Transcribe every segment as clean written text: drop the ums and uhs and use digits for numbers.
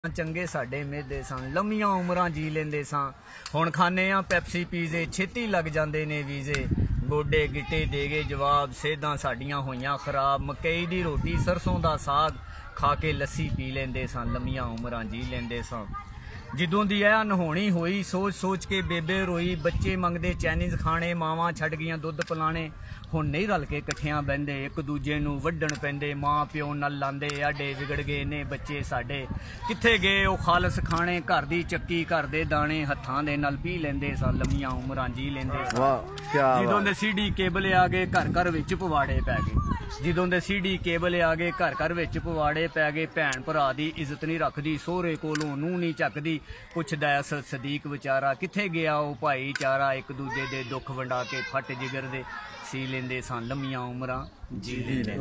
चंगे साडे मेदे सन लम्मियां उमरां जी लेंदे सां हुण खाने आ पैप्सी पीजे छेती लग जांदे ने वीजे गोडे गिट्टे देगे जवाब सेहदां साडियां होइयां खराब मकई दी रोटी सरसों दा साग खा के लस्सी पी लेंदे सां लम्मियां उमरां जी लेंदे सां जिदों दी ऐ अनहोनी होई सोच सोच के बेबे रोई बच्चे मंगदे चाइनीज खाने मावां छड़ गईयां दुध पिलाने हुण नहीं रल के कट्ठियां बहिंदे एक दूजे नूं वड्डण पैंदे मां प्यो नल लांदे आडे विगड़ गए ने बच्चे साडे कित्थे गए ओ खालस खाने घर दी चक्की घर दे दाने हत्थां दे नल पी लेंदे सा लम्मियां उमरां जी लेंदे सा जिदों दे सीडी केबल आ गए घर घर विच पवाड़े पै गए जिदों दे सीडी केबल आ गए घर घर विच पवाड़े पै गए भैन भरा दी इज्जत नहीं रखदी सोहरे कोलों नूं नहीं चकदी पुछदा असल सदीक विचारा कित्थे गया ओ भाईचारा एक दूजे दे दुख वंडा के फट जिगर दे सी लेंदे सा लम्मियां उमरां जी लेंदे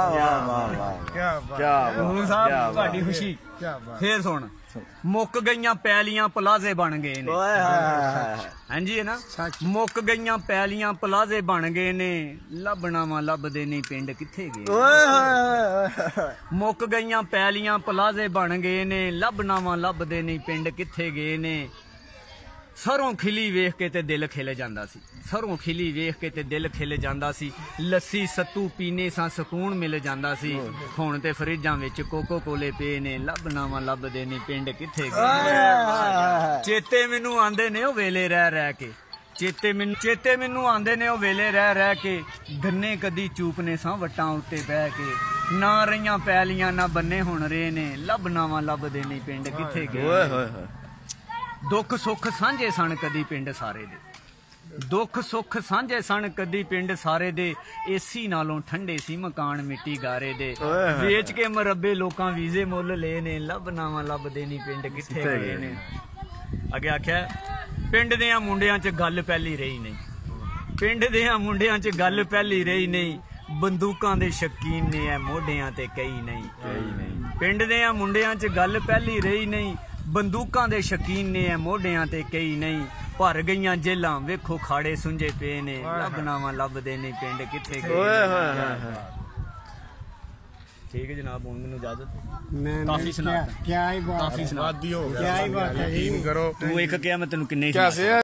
तुहाडी खुशी फिर सुन मुक गईयां पैलियां पलाजे बन गए ने हां जी है ना मुक गईयां पैलियां पलाजे बन गए ने लभना वा लभदे नहीं पिंड कित्थे गए मुक गईयां पैलियां पलाजे बन गए ने लभना वा लभदे नहीं पिंड कित्थे गए ने सरों खिली वेख के ते दिल खिल जांदा सी सरों खिली वेख के ते दिल खिल जांदा सी लस्सी सत्तू पीने सा सुकून मिल जांदा सी हुण ते फ्रिजां विच कोको कोले पे ने लभना वा लभदे नहीं पिंड कित्थे गए चेते मैनू आंदे ने ओ वेले रह के चेते मैनू आंदे ने ओ वेले रह के गन्ने कदी चूपने सा वट्टां उत्ते बह के ना रहियां पैलियां ना बन्ने हुण रहे ने लभना वा लभदे नहीं पिंड कित्थे गए दुख सुख सांझे सन कदी पिंड सारे दे दुख सुख सांझे सन कदी पिंड सारे दे एसी नालों ठंडे सी मकान मिट्टी गारे दे वेच के मरब्बे लोकां वीजे मुल ले ने लभना वा लभदे नहीं पिंड कित्थे गए ने अगे आख्या पिंड देयां मुंडियां च गल पहली रही नहीं पिंड देयां मुंडियां च गल पहली रही नहीं बंदूकां दे शकीन ने ऐ मोढियां ते कई नहीं पिंड देयां मुंडियां च गल पहली रही नहीं बंदूकां दे शकीन ने ऐ मोढियां ते कई नहीं भर गईयां जेलां वेखो खाड़े सुंजे पे ने लभना वा लभदे नहीं पिंड कित्थे गए ठीक है जनाब हुण मैनूं इजाजत काफी सुना क्या ही बात काफी सुना दियो क्या ही बात है करो तू एक क्या मैं तैनूं किन्ने